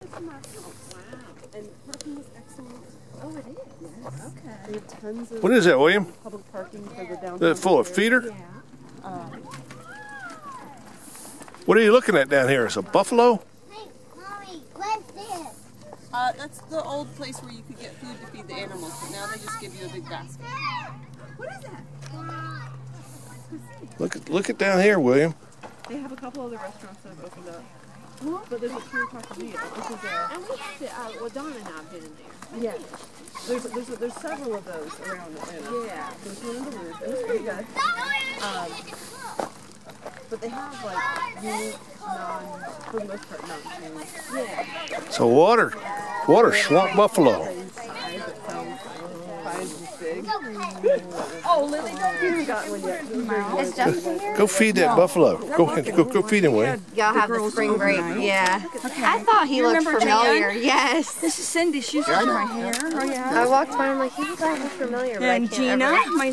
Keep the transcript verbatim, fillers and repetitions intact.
And parking is excellent. Oh, it is? Yes. Okay. We have tons of What is that, William? public parking for the downtown. Is it full of area. feeder? Yeah. Um, What are you looking at down here? Is it a buffalo? Hey, Mommy, what's this? Uh, that's the old place where you could get food to feed the animals, but now they just give you a big basket. what is that? Look at look at down here, William. They have a couple other restaurants that have opened up. But there's a pure taqueria. This is a... And we have to, uh, well, Dawn and I have been in there. Yeah. There's, there's, there's several of those around Atlanta. Yeah. There's one in the roof, and it's pretty good. Um, but they have, like, unique, non, for the most part, non-food. Yeah. So water, water swamp buffalo. Size that sounds five and big. Oh, Lily, don't You haven't got one yet. Is Justin here? Go feed that buffalo. Go go go feed him, William. Y'all have the spring break. Yeah. I thought he looked familiar. Yes. This is Cindy. She's doing my hair. Oh, yeah. I walked by and I'm like, he looks familiar. But I And can't Gina, ever- my